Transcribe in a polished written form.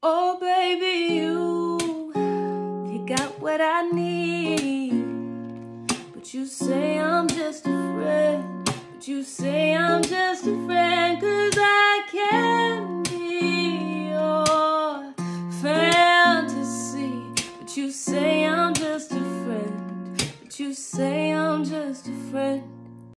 Oh baby, you got what I need. But you say I'm just a friend. But you say I'm just a friend, 'cause I can be your fantasy. But you say I'm just a friend. But you say I'm just a friend.